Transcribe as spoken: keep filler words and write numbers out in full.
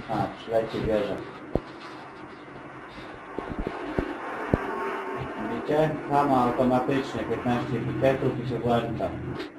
A, przyleci wieża. Widzicie? Sama automatycznie, piętnaście piketów i się włącza.